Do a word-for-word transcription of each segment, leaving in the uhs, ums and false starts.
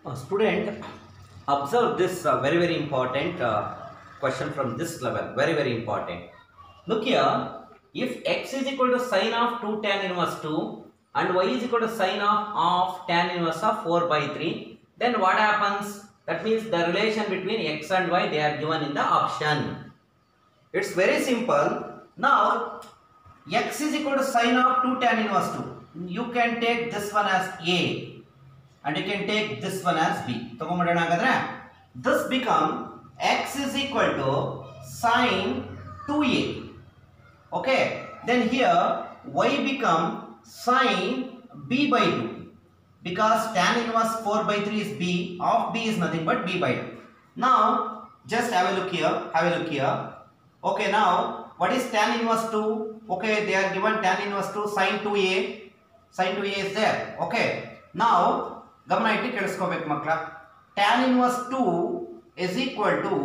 Uh, student, observe this uh, very very important uh, question from this level. Very very important. Look here. If x is equal to sine of two tan inverse two and y is equal to sine of of tan inverse of four by three, then what happens? That means the relation between x and y, they are given in the option. It's very simple. Now x is equal to sine of two tan inverse two. You can take this one as a. And you can take this one as b. This become x is equal to sine two a. Okay. Then here y become sine b by two. Because tan inverse four by three is b. Of b is nothing but b by two. Now just have a look here. Have a look here. Okay. Now what is tan inverse two? Okay. They are given tan inverse two sine two a. Sine two a is there. Okay. Now ಗಮನ ಇಟ್ಟು ಕೇಳಿಸ್ಕೋಬೇಕು ಮಕ್ಕಳ. tan inverse two is equal to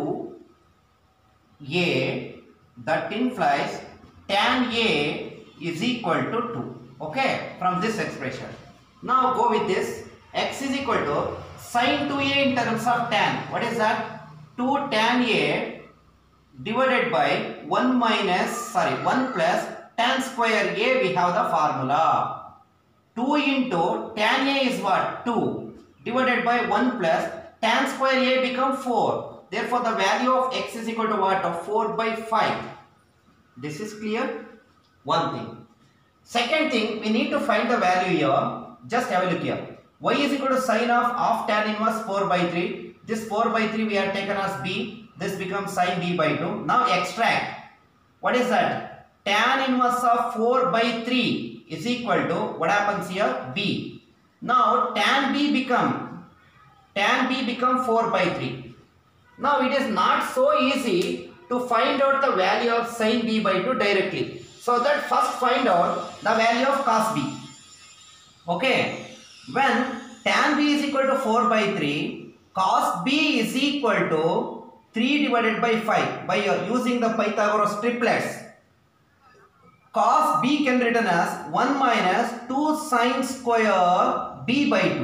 a, that implies tan a is equal to two. Okay, from this expression. Now go with this. X is equal to sine two a in terms of tan. What is that? two tan a divided by one minus sorry one plus tan square a. We have the formula. two into tan a is what? two divided by one plus tan square a become four. Therefore the value of x is equal to what? Of four by five. This is clear? One thing. Second thing, we need to find the value here. Just have a look here. Y is equal to sine of of tan inverse four by three. This four by three we are taken as b. This becomes sine b by two. Now extract. What is that? Tan inverse of four by three is equal to, what happens here? B. Now tan b become, tan b become four by three. Now it is not so easy to find out the value of sin b by two directly. So that first find out the value of cos b. Okay. When tan b is equal to four by three, cos b is equal to three divided by five by using the Pythagoras triplets. Cos b can written as one minus two sine square b by two.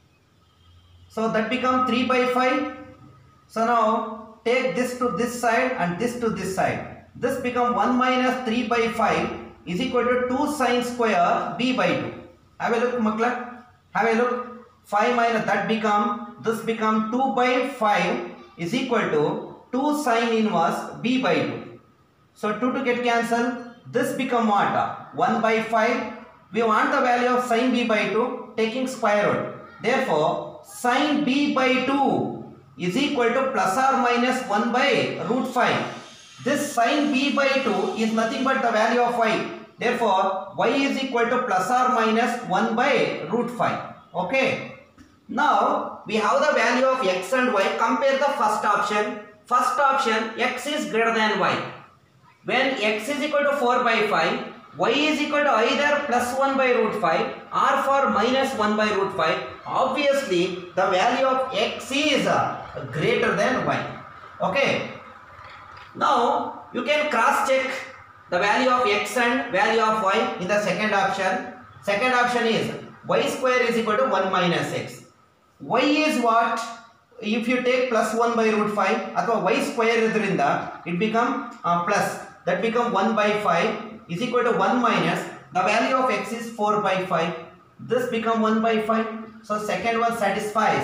So that become three by five. So now take this to this side and this to this side. This become one minus three by five is equal to two sine square b by two. Have a look, makla. Have a look. five minus that become, this become two by five is equal to two sine inverse b by two. So two to get cancelled. This become what? one by five. We want the value of sine b by two taking square root. Therefore, sine b by two is equal to plus or minus one by root five. This sine b by two is nothing but the value of y. Therefore, y is equal to plus or minus one by root five. Okay. Now, we have the value of x and y. Compare the first option. First option, x is greater than y. When x is equal to four by five, y is equal to either plus one by root five or for minus one by root five. Obviously, the value of x is uh, greater than y. Okay. Now, you can cross check the value of x and value of y in the second option. Second option is y square is equal to one minus x. Y is what? If you take plus one by root five, or y square idrinda, it become uh, plus. That become one by five is equal to one minus, the value of x is four by five. This become one by five. So second one satisfies.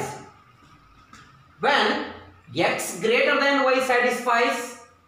When x greater than y satisfies,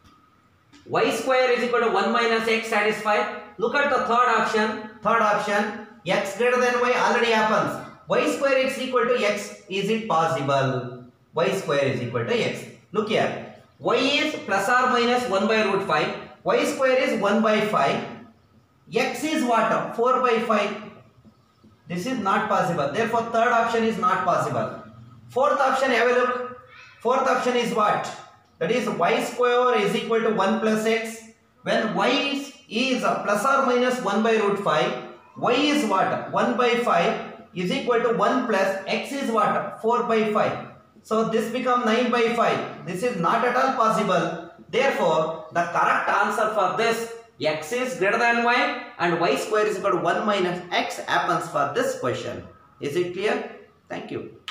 y square is equal to one minus x satisfies. Look at the third option. Third option, x greater than y already happens. Y square is equal to x. Is it possible? Y square is equal to x. Look here. Y is plus or minus one by root five. Y square is one by five. X is what? four by five. This is not possible. Therefore, third option is not possible. Fourth option, have a look. Fourth option is what? That is y square is equal to one plus x. When y is, is plus or minus one by root five, y is what? one by five is equal to one plus x is what? four by five. So this become nine by five. This is not at all possible. Therefore, the correct answer for this, x is greater than y and y square is equal to one minus x happens for this question. Is it clear? Thank you.